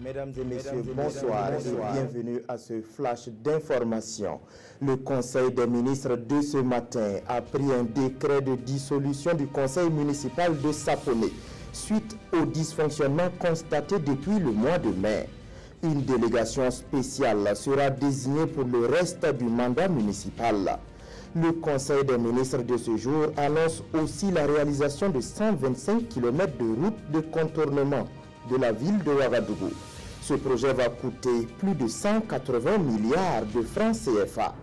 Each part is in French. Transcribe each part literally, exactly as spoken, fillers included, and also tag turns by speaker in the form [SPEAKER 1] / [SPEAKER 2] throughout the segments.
[SPEAKER 1] Mesdames et messieurs, bonsoir et bienvenue à ce flash d'information. Le Conseil des ministres de ce matin a pris un décret de dissolution du Conseil municipal de Sapolé suite au dysfonctionnement constaté depuis le mois de mai. Une délégation spéciale sera désignée pour le reste du mandat municipal. Le Conseil des ministres de ce jour annonce aussi la réalisation de cent vingt-cinq kilomètres de route de contournement de la ville de Ouagadougou. Ce projet va coûter plus de cent quatre-vingts milliards de francs C F A.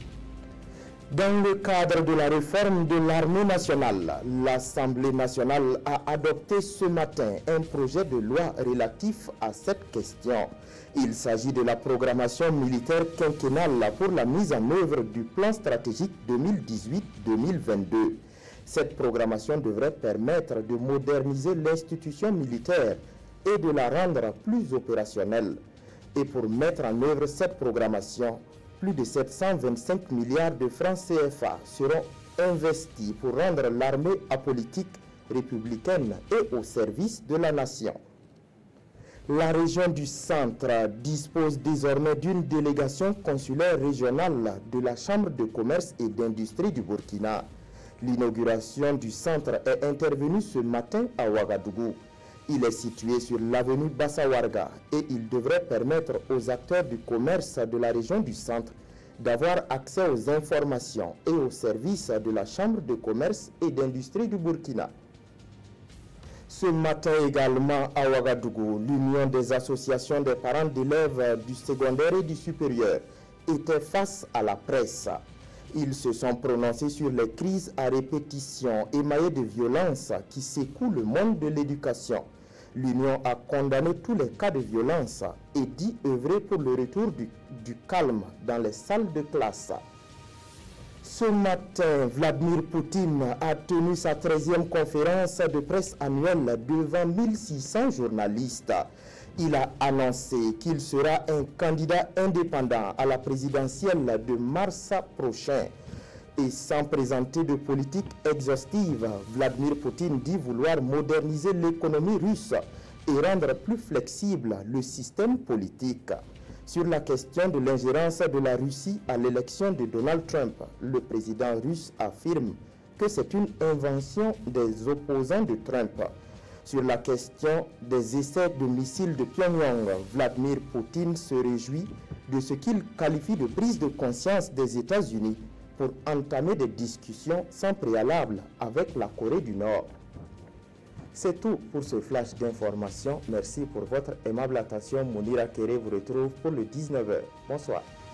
[SPEAKER 1] Dans le cadre de la réforme de l'armée nationale, l'Assemblée nationale a adopté ce matin un projet de loi relatif à cette question. Il s'agit de la programmation militaire quinquennale pour la mise en œuvre du plan stratégique deux mille dix-huit deux mille vingt-deux. Cette programmation devrait permettre de moderniser l'institution militaire et de la rendre plus opérationnelle. Et pour mettre en œuvre cette programmation, plus de sept cent vingt-cinq milliards de francs C F A seront investis pour rendre l'armée apolitique, républicaine et au service de la nation. La région du Centre dispose désormais d'une délégation consulaire régionale de la Chambre de commerce et d'industrie du Burkina. L'inauguration du centre est intervenue ce matin à Ouagadougou. Il est situé sur l'avenue Bassawarga et il devrait permettre aux acteurs du commerce de la région du Centre d'avoir accès aux informations et aux services de la Chambre de commerce et d'industrie du Burkina. Ce matin également à Ouagadougou, l'Union des associations des parents d'élèves du secondaire et du supérieur était face à la presse. Ils se sont prononcés sur les crises à répétition émaillées de violence qui secouent le monde de l'éducation. L'Union a condamné tous les cas de violence et dit œuvrer pour le retour du, du calme dans les salles de classe. Ce matin, Vladimir Poutine a tenu sa treizième conférence de presse annuelle devant mille six cents journalistes. Il a annoncé qu'il sera un candidat indépendant à la présidentielle de mars prochain. Et sans présenter de politique exhaustive, Vladimir Poutine dit vouloir moderniser l'économie russe et rendre plus flexible le système politique. Sur la question de l'ingérence de la Russie à l'élection de Donald Trump, le président russe affirme que c'est une invention des opposants de Trump. Sur la question des essais de missiles de Pyongyang, Vladimir Poutine se réjouit de ce qu'il qualifie de prise de conscience des États-Unis pour entamer des discussions sans préalable avec la Corée du Nord. C'est tout pour ce flash d'information. Merci pour votre aimable attention. Mounira Kéré vous retrouve pour le dix-neuf heures. Bonsoir.